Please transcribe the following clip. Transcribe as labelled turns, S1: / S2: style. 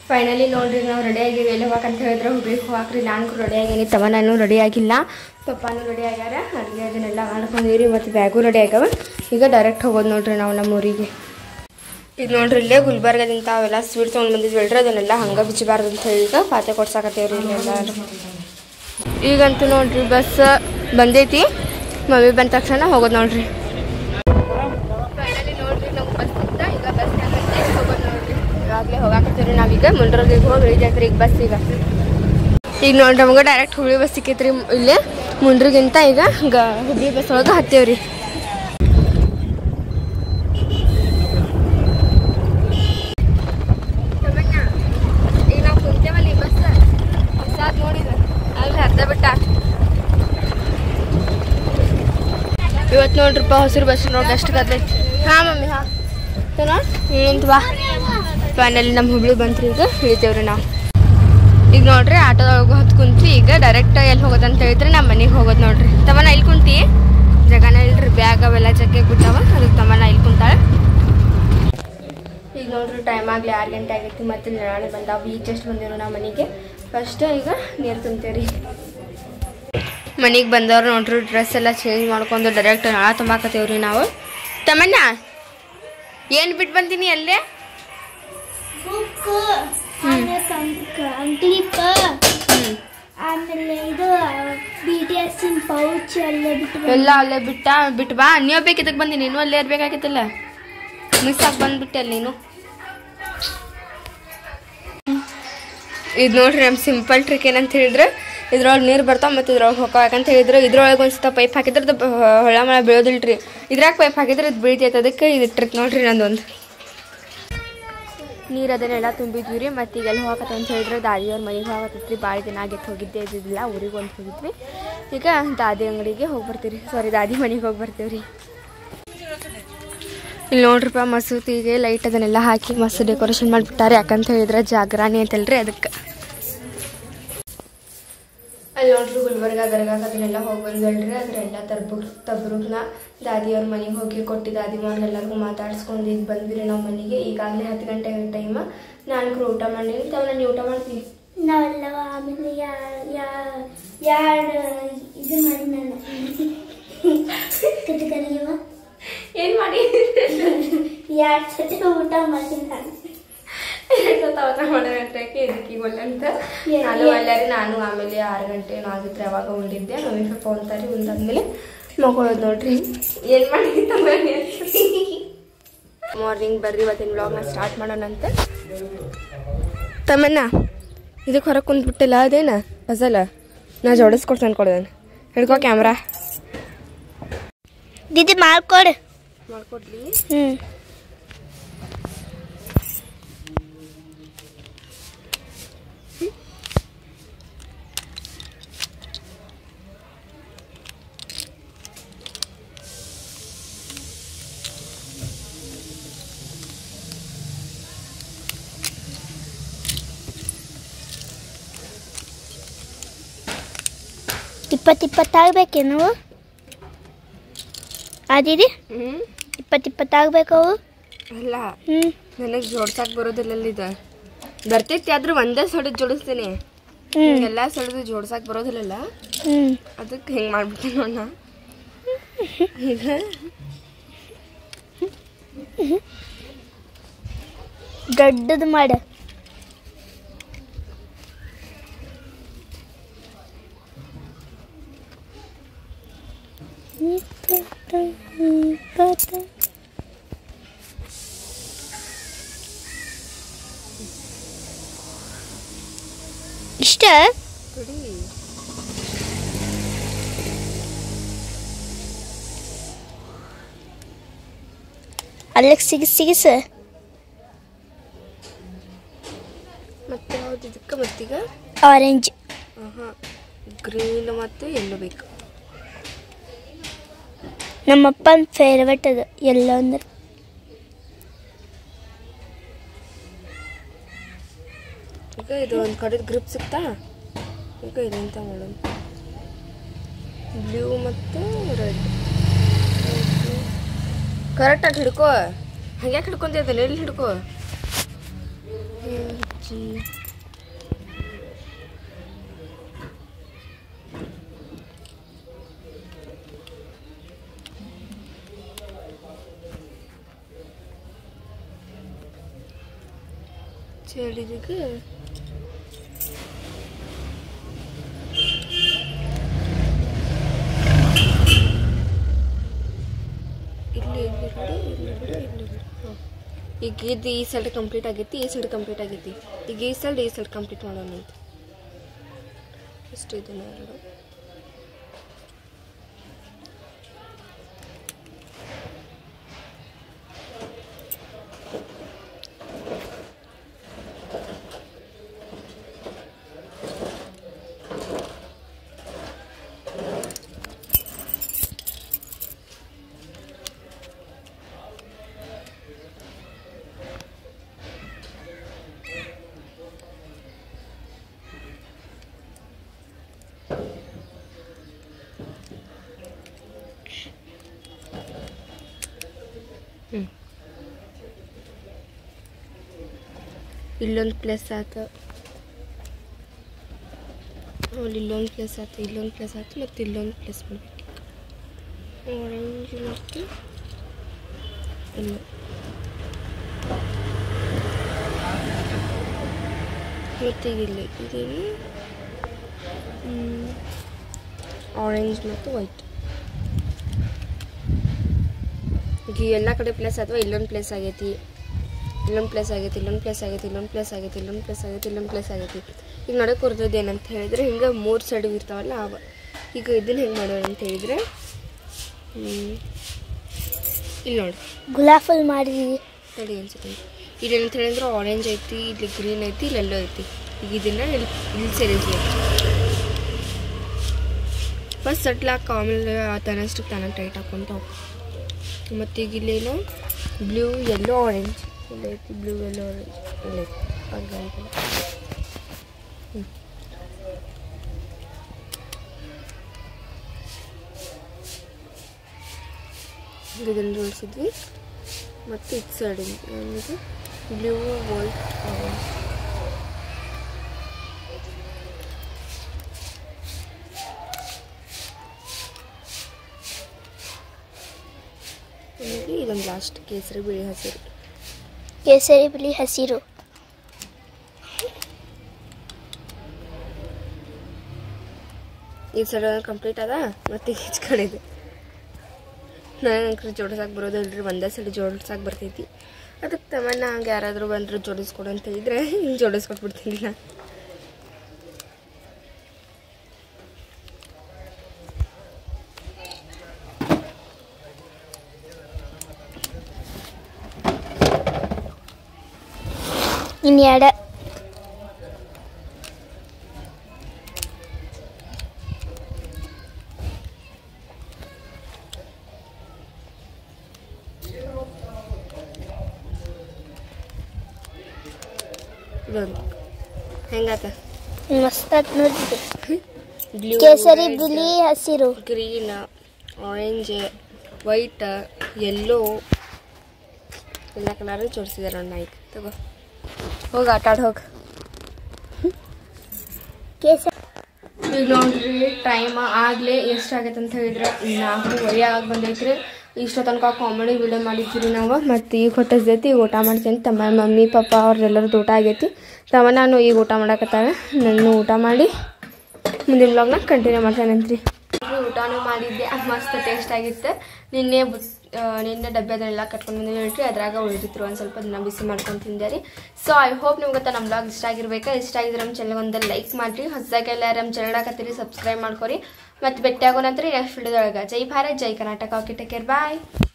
S1: Finally ನೋಡ್ರಿ ನಾವು ready ಆಗಿವಿ. ಎಲ್ಲಿ ಹೋಗಂತ ಹೇಳಿದ್ರೆ ಹುಬ್ಳಿಗೆ ಹೋಗ್ರಿ. ನಾನು ರೆಡಿ ಆಗೀನಿ, ನಾನು ರೆಡಿ ಆಗಿಲ್ಲ, ಪಪ್ಪಾನು ರೆಡಿ ಆಗ್ಯಾರ. ಅಡುಗೆ ಅದನ್ನೆಲ್ಲ ಮಾಡ್ಕೊಂಡಿರಿ ಮತ್ತು ಬ್ಯಾಗು ರೆಡಿ ಆಗ್ಯಾವ. ಈಗ ಡೈರೆಕ್ಟ್ ಹೋಗೋದು ನೋಡ್ರಿ ನಾವು ನಮ್ಮ ಊರಿಗೆ. ಇದು ನೋಡ್ರಿ ಇಲ್ಲೇ ಗುಲ್ಬರ್ಗದಿಂದ ಅವೆಲ್ಲ ಸ್ವೀಟ್ ತೊಗೊಂಡು ಬಂದಿದ್ವಿ ಹೇಳ್ರಿ, ಅದನ್ನೆಲ್ಲ ಹಂಗೆ ಬಿಚ್ಚಬಾರ್ದು ಅಂತ ಹೇಳಿ ಈಗ ಪಾತೆ ಕೊಡ್ಸಾಕತ್ತೇವ್ರಿ ಇಲ್ಲೆಲ್ಲ. ಈಗಂತೂ ನೋಡ್ರಿ ಬಸ್ ಬಂದೈತಿ, ಮಮ್ಮಿ ಬಂದ ತಕ್ಷಣ ಹೋಗೋದು ನೋಡ್ರಿ. ಫೈನಲಿ ನೋಡ್ರಿ ನಾವು ಬಸ್ ಅಂತ ಈಗ ಬಸ್ ಹೋಗೋದು ನೋಡ್ರಿ. ಇವಾಗಲೇ ಹೋಗಾಕತ್ತೀವಿ ನಾವೀಗ ಮುಂಡ್ರಿಗೆ ಹೋಗಿ ಇಳಿದೈತ್ರಿ ಈಗ ಬಸ್. ಈಗ ನೋಡ್ರಿ ನಮ್ಗೆ ಡೈರೆಕ್ಟ್ ಹುಬ್ಳಿ ಬಸ್ ಸಿಕ್ಕೈತ್ರಿ ಇಲ್ಲೇ ಮುಂಡ್ರಿಗಿಂತ. ಈಗ ಹುಬ್ಳಿ ಬಸ್ ಒಳಗೆ ಹತ್ತೇವ್ರಿ. ಈಗ ನಾವು ಕುಂತೇವಲ್ಲಿ ಬಸ್ ನೋಡಿದ್ರೆ ಅಲ್ಲಿ ಹತ್ತ ಬಿಟ್ಟ. ಇವತ್ತು ನೋಡ್ರಿಪ್ಪ ಹೊಸರು ಬಸ್ ನೋಡ್ರಿ ಎಷ್ಟು ಗದ್ದೈತಿ. ಹಾಂ ಮಮ್ಮಿ ಹಾಂ ನಿಂತು ಬಾ. ಫೈನಲಿ ನಮ್ಮ ಹುಬ್ಳಿ ಬಂತ್ರಿ, ಈಗ ಇಳಿತೇವ್ರಿ ನಾವು. ಈಗ ನೋಡ್ರಿ ಆಟೋದೊಳಗೂ ಹೊತ್ತು ಕುಂತ್ವಿ. ಈಗ ಡೈರೆಕ್ಟ್ ಎಲ್ಲಿ ಹೋಗೋದಂತ ಹೇಳಿದ್ರೆ ನಮ್ಮ ಮನೆಗೆ ಹೋಗೋದು ನೋಡ್ರಿ. ತಮ್ಮನ ಇಲ್ಲಿ ಕುಂತಿ ಜಗನ ಇಲ್ರಿ, ಬ್ಯಾಗ್ ಅವೆಲ್ಲ ಜಗ್ಗೆ ಬಿಟ್ಟಾವ, ಅದಕ್ಕೆ ತಮ್ಮನ ಇಲ್ಲಿ ಕುಂತಾಳೆ. ಈಗ ನೋಡ್ರಿ ಟೈಮ್ ಆಗಲಿ 6 ಗಂಟೆ ಆಗೈತಿ. ಮತ್ತೆ ನಾಳೆ ಬಂದಾವ. ಈಗ ಜಸ್ಟ್ ಬಂದಿರೋ ನಮ್ಮ ಮನೆಗೆ. ಫಸ್ಟ್ ಈಗ ನೀರು ತುಂಬ್ತೇವ್ರಿ. ಮನೆಗೆ ಬಂದವ್ರು ನೋಡ್ರಿ ಡ್ರೆಸ್ ಎಲ್ಲ ಚೇಂಜ್ ಮಾಡ್ಕೊಂಡು ಡೈರೆಕ್ಟ್ ನಾಳ ತುಂಬಾಕತ್ತೇವ್ರಿ ನಾವು. ತಮ್ಮನ್ನ ಏನು ಬಿಟ್ಟು ಬಂದೀನಿ ಅಲ್ಲೇ?
S2: ಆಮೇಲೆ ಇದು BTS ಪೌಚ್
S1: ಎಲ್ಲ ಅಲ್ಲೇ ಬಿಟ್ಟು ಬಾ. ನೀವು ಬೇಕಿದ್ದಕ್ಕೆ ಬಂದಿ, ನೀನು ಅಲ್ಲೇ ಇರ್ಬೇಕಾಗಿತ್ತಲ್ಲ, ಮಿಸ್ ಆಗಿ ಬಂದ್ಬಿಟ್ಟೆ ಅಲ್ಲಿ ನೀನು. ಇದು ನೋಡ್ರಿ ನಮ್ಮ ಸಿಂಪಲ್ ಟ್ರಿಕ್ ಏನಂತ ಹೇಳಿದ್ರೆ, ಇದ್ರೊಳಗೆ ನೀರು ಬರ್ತಾವೆ ಮತ್ತು ಇದ್ರೊಳಗೆ ಹೋಗೋ. ಯಾಕಂತ ಹೇಳಿದ್ರೆ ಇದ್ರೊಳಗೆ ಒಂದು ಸ್ವಲ್ಪ ಪೈಪ್ ಹಾಕಿದ್ರೆ ಅದು ಹೊಳ ಮಳ ಬೀಳೋದಿಲ್ರಿ. ಇದ್ರಾಗ ಪೈಪ್ ಹಾಕಿದ್ರೆ ಇದು ಬೀಳ್ತೈತೆ. ಅದಕ್ಕೆ ಇದು ಟ್ರಿಕ್ ನೋಡ್ರಿ ನಂದೊಂದು. ನೀರು ಅದನ್ನೆಲ್ಲ ತುಂಬಿದ್ವಿ ರೀ. ಮತ್ತು ಈಗ ಎಲ್ಲಿ ಹೋಗತ್ತೆ ಅಂತ ಹೇಳಿದ್ರೆ ದಾದಿಯವ್ರ ಮನೆಗೆ ಹೋಗತ್ತೈತ್ರಿ. ಭಾಳ ದಿನ ಆಗಿತ್ತು ಹೋಗಿದ್ದೆ ಇದ್ದಿದ್ದಿಲ್ಲ, ಊರಿಗೆ ಒಂದು ಹೋಗಿದ್ವಿ. ಈಗ ದಾದಿ ಅಂಗಡಿಗೆ ಹೋಗಿ ಬರ್ತೀವಿ ರೀ, ಸಾರಿ ದಾದಿ ಮನೆಗೆ ಹೋಗಿ ಬರ್ತೀವಿ ರೀ. ಇಲ್ಲಿ ನೋಡ್ರಿಪ್ಪ ಮಸೂತಿಗೆ ಲೈಟ್ ಅದನ್ನೆಲ್ಲ ಹಾಕಿ ಮಸ್ತ್ ಡೆಕೋರೇಷನ್ ಮಾಡಿಬಿಟ್ಟಾರೆ. ಯಾಕಂತ ಹೇಳಿದ್ರೆ ಜಾಗರಣೆ ಅಂತಲ್ರಿ, ಅದಕ್ಕೆ. ಅಲ್ಲಿ ನೋಡ್ರಿ ಗುಲ್ಬರ್ಗ ದರ್ಗಾಕ್ಕೆ ಅದನ್ನೆಲ್ಲ ಹೋಗಿ ಬಂದ್ವಲ್ರಿ. ಅದರೆಲ್ಲ ತಬ್ರುಕ್ನ ದಾದಿಯವ್ರ ಮನೆಗೆ ಹೋಗಿ ಕೊಟ್ಟು ದಾದಿ ಮಾಡಿ ಎಲ್ಲರಿಗೂ ಮಾತಾಡ್ಸ್ಕೊಂಡು ಈಗ ಬಂದ್ವಿ ನಾವು ಮನೆಗೆ. ಈಗಾಗಲೇ 10 ಗಂಟೆ ಟೈಮ್. ನಾನು ಊಟ ಮಾಡಿ ನೀವು ಊಟ ಮಾಡ್ತೀವಿ
S2: ನಾವೆಲ್ಲ. ಆಮೇಲೆ ಎರಡು ಇದು ಮಾಡಿ ನಾನು ಕರಿಯವ
S1: ಏನು ಮಾಡಿ
S2: 2 ಸತಿ ಊಟ ಮಾಡ್ತೀನಿ ನಾನು.
S1: 2 ಸತ ಊಟ ಮಾಡೋಣಕ್ಕೆ ಇದಕ್ಕೆ ಅಂತ ನಾನು ಎಲ್ಲರಿ. ನಾನು ಆಮೇಲೆ 6 ಗಂಟೆ ಆಗಿದ್ರೆ ಅವಾಗ ಉಂಡಿದ್ದೆ. ಮಮ್ಮಿ ಸ್ವಲ್ಪ ಉಂತಾರೆ, ಉಂದಾದ್ಮೇಲೆ ಮಗಳೋದು ನೋಡ್ರಿ. ಏನು ಮಾಡಿದ್ದ ಮಾರ್ನಿಂಗ್ ಬರ್ರಿ ಇವತ್ತಿನ ವ್ಲಾಗ್ನ ಸ್ಟಾರ್ಟ್ ಮಾಡೋಣಂತೆ. ತಮ್ಮನ್ನ ಇದಕ್ಕೆ ಹೊರಗೆ ಕುಂತ್ಬಿಟ್ಟಿಲ್ಲ ಅದೇನ ಫಸಲ, ನಾ ಜೋಡಿಸ್ಕೊಡ್ತೇನೆ ಕೊಡೋದೇನು. ಹಿಡ್ಕೋ ಕ್ಯಾಮ್ರಾ.
S2: ದೀದಿ ಮಾಡ್ಕೊಡ್ಲಿ. ಇಪ್ಪತ್ತಾಗಬೇಕೇನು ಆದಿರಿ? 20 ಆಗಬೇಕು ಅವು.
S1: ಅಲ್ಲ ನನಗೆ ಜೋಡ್ಸಕ್ಕೆ ಬರೋದಿಲ್ಲ. ಇದು ಬರ್ತೈತಿ ಆದ್ರೂ ಒಂದೇ ಸೊಡದ್ ಜೋಡಿಸ್ತೀನಿ. ಎಲ್ಲ ಸೊಡದು ಜೋಡ್ಸಕ್ಕೆ ಬರೋದಿಲ್ಲಲ್ಲ, ಅದಕ್ಕೆ ಹೆಂಗೆ ಮಾಡ್ಬಿಟ್ಟೆ ನೋಡ. ಈಗ
S2: ದೊಡ್ಡದು ಮಾಡ. ಇಷ್ಟ ಅಲ್ಲಿಗೆ ಸಿಗಿಸ.
S1: ಮತ್ತೆ ಯಾವ್ದು ಇದಕ್ಕೆ ಮತ್ತೀಗ
S2: ಆರೆಂಜ್,
S1: ಗ್ರೀನ್ ಮತ್ತು ಎಲ್ಲೋ ಬೇಕು.
S2: ನಮ್ಮಪ್ಪನ ಫೇವ್ರೇಟ್ ಅದು ಎಲ್ಲೋ ಅಂದ್ರೆ.
S1: ಈಗ ಇದು ಒಂದು ಕಡೆದು ಗ್ರಿಪ್ ಸಿಗ್ತಾ. ಈಗ ಇದೆಂತ ಮಾಡೋಣ, ಬ್ಲೂ ಮತ್ತು ರೆಡ್ ಕರೆಕ್ಟಾಗಿ ಹಿಡ್ಕೋ. ಹಂಗ್ಯಾಕೆ ಹಿಡ್ಕೊಂತಿರ್ತಾನೆ, ಎಲ್ಲಿ ಹಿಡ್ಕೋ. ಬಜ್ಜಿ ಚಳಿದಿಗೆ ಈಗ ಇದು ಈ ಸೈಡ್ ಕಂಪ್ಲೀಟ್ ಆಗೈತಿ ಈ ಸೈಡ್ ಕಂಪ್ಲೀಟ್ ಆಗೈತಿ ಈಗ ಈ ಸೈಡ್ ಕಂಪ್ಲೀಟ್ ಮಾಡೋಣ ಅಂತ ಇಷ್ಟು ಇದನ್ನ ಎರಡು ಇಲ್ಲೊಂದು ಪ್ಲೇಸ್ ಆಯ್ತು ಅಲ್ಲಿ ಇಲ್ಲೊಂದು ಪ್ಲೇಸ್ ಆಯ್ತು ಇಲ್ಲೊಂದು ಪ್ಲೇಸ್ ಆಯ್ತು ಮತ್ತು ಇಲ್ಲೊಂದು ಪ್ಲೇಸ್ ಮಾಡಬೇಕು ಆರೆಂಜ್ ಮತ್ತು ಇಲ್ಲ ಮತ್ತು ಇಲ್ಲಿ ಇದೇನು ಆರೆಂಜ್ ಮತ್ತು ವೈಟ್ ಈಗ ಎಲ್ಲ ಕಡೆ ಪ್ಲೇಸ್ ಅಥವಾ ಇಲ್ಲೊಂದು ಪ್ಲೇಸ್ ಆಗೈತಿ ಇಲ್ಲೊಂದು ಪ್ಲೇಸ್ ಆಗೈತಿ ಇಲ್ಲೊಂದು ಪ್ಲೇಸ್ ಆಗೈತಿ ಇಲ್ಲೊಂದು ಪ್ಲೇಸ್ ಆಗೈತಿ ಇಲ್ಲೊಂದು ಪ್ಲೇಸ್ ಆಗೈತಿ ಇಲ್ಲೊಂದು ಪ್ಲೇಸ್ ಆಗೈತಿ ಈಗ ನೋಡೋಕೆ ಹೊರದದ್ದು ಏನಂತ ಹೇಳಿದ್ರೆ ಹಿಂಗೆ 3 ಸೈಡ್ ಇರ್ತಾವಲ್ಲ ಅವ ಈಗ ಇದನ್ನು ಹೆಂಗೆ ಮಾಡೋಣ ಅಂತ ಹೇಳಿದ್ರೆ ಇಲ್ಲಿ ನೋಡಿ
S2: ಗುಲಾಬ್ ಫುಲ್ ಮಾಡಿ
S1: ತಡಿ ಅನ್ಸುತ್ತೆ ಇಲ್ಲೇನಂತ ಹೇಳಿದ್ರೆ ಆರೆಂಜ್ ಐತಿ ಇಲ್ಲಿ ಗ್ರೀನ್ ಐತಿ ಇಲ್ಲೆಲ್ಲೋ ಐತಿ ಈಗ ಇದನ್ನು ಇಲ್ಲಿ ಸೇರಿಸಿ ಫಸ್ಟ್ ಸಟ್ಲ್ ಹಾಕಿ ಆಮೇಲೆ ತನ್ನಷ್ಟಕ್ಕೆ ತಾನ ಟೈಟ್ ಹಾಕ್ಕೊಂತ ಮತ್ತು ಈಗ ಇಲ್ಲೇನು ಬ್ಲೂ ಯೆಲ್ಲೋ ಆರೆಂಜ್ ಇಲ್ಲ ಐತಿ ಬ್ಲೂ ಯೆಲ್ಲೋ ಆರೆಂಜ್ ಇಲ್ಲ ಐತಿ ಹಾಗೆ ಇದನ್ನು ಜೋಡಿಸಿದ್ವಿ ಮತ್ತು ಇದು ಸೈಡಿಂದ ನಮಗೆ ಬ್ಲೂ ವೈಟ್ ಆರೆಂಜ್ ಆಮೇಲೆ ಇದೊಂದು ಲಾಸ್ಟ್ ಕೇಸರಿ ಬಿಳಿ ಹಸಿರು
S2: ಕೇಸರಿ ಬಿಳಿ ಹಸಿರು
S1: ಈ ಸೈಡ್ ಕಂಪ್ಲೀಟ್ ಅದ ಮತ್ತು ಈಚೆ ಕಡೆದು ನನಗೆ ಜೋಡಿಸಕ್ಕೆ ಬರೋದಲ್ರಿ ಒಂದೇ ಸೈಡ್ ಜೋಡಿಸಕ್ಕೆ ಬರ್ತೈತಿ ಅದಕ್ಕೆ ತಮ್ಮನ್ನ ಹಂಗೆ ಯಾರಾದರೂ ಬಂದರೂ ಜೋಡಿಸ್ಕೊಡು ಅಂತ ಹೇಳಿದ್ರೆ ಹಿಂಗೆ ಜೋಡಿಸ್ಕೊಟ್ಬಿಡ್ತೀನಿ ನಾನು
S2: ಇನ್ನೆರಡು
S1: ಇದೊಂದು ಹೆಂಗಾತ
S2: ಮಸ್ತ್ ಆತ್ ನೋಡಿದ್ದು
S1: ಬ್ಲೂ
S2: ಕೇಸರಿ ಬಿಳಿ ಹಸಿರು
S1: ಗ್ರೀನ್ ಆರೆಂಜ್ ವೈಟ್ ಯೆಲ್ಲೋ ಎಲ್ಲ ಕಲರ್ ಜೋಡಿಸಿದಾರೆ ಒಂದು ನಾಯ್ಕ ತಗೋ ಹೋಗಿ ಆಟ ಆಡಿ ಹೋಗಿ
S2: ಕೇಸರಿ
S1: ಈಗ ನೋಡ್ರಿ ಟೈಮ್ ಆಗಲೇ ಎಷ್ಟಾಗೈತೆ ಅಂತ ಹೇಳಿದ್ರೆ 4:30 ಆಗಿ ಬಂದೈತ್ರಿ ಇಷ್ಟೋ ತನಕ ಕಾಮಿಡಿ ವಿಡಿಯೋ ಮಾಡಿದ್ವಿ ನಾವು ಮತ್ತು ಈಗ ಹೊತ್ತೈತಿ ಈಗ ಊಟ ಮಾಡ್ತೀನಿ ತಮ್ಮ ಮಮ್ಮಿ ಪಪ್ಪ ಅವ್ರದ್ದೆಲ್ಲರದ್ದು ಊಟ ಆಗೈತಿ ತಮ್ಮ ನಾನು ಈಗ ಊಟ ಮಾಡಕತ್ತಾವೆ ನಾನು ಊಟ ಮಾಡಿ ಮುಂದಿನ ವ್ಲಾಗ್ನ ಕಂಟಿನ್ಯೂ ಮಾಡ್ತೇನಂತ್ರಿ ಊಟನೂ ಮಾಡಿದ್ದೆ ಮಸ್ತ್ ಟೇಸ್ಟ್ ಆಗಿತ್ತು ನಿನ್ನೆ ಡಬ್ಬೆದೆಲ್ಲ ಕಟ್ಕೊಂಡು ಬಂದು ಹೇಳ್ರಿ ಅದ್ರಾಗ ಉಳಿದಿತ್ತು ಒಂದು ಸ್ವಲ್ಪ ದಿನ ಬಿಸಿ ಮಾಡ್ಕೊಂಡು ತಿಂದೆ ರೀ ಸೊ ಐ ಹೋಪ್ ನಿಮ್ಗೆ ನಮ್ಮ ವ್ಲಾಗ್ ಇಷ್ಟ ಆಗಿರ್ಬೇಕಾ ಇಷ್ಟ ಆಗಿದ್ರೆ ನಮ್ಮ ಚಾನಲ್ ಒಂದು ಲೈಕ್ ಮಾಡಿರಿ ಹೊಸದಾಗಿ ಎಲ್ಲ ನಮ್ಮ ಚಾನಲ್ ಹಾಕತ್ತೀರಿ ಸಬ್ಸ್ಕ್ರೈಬ್ ಮಾಡ್ಕೊರಿ ಮತ್ತು ಭೇಟಿ ಆಗೋಣಂತ್ರಿ ನೆಕ್ಸ್ಟ್ ವಿಡಿಯೋದೊಳಗೆ ಜೈ ಭಾರತ್ ಜೈ ಕರ್ನಾಟಕ ಓಕೆ ಟೇಕ್ ಕೇರ್ ಬಾಯ್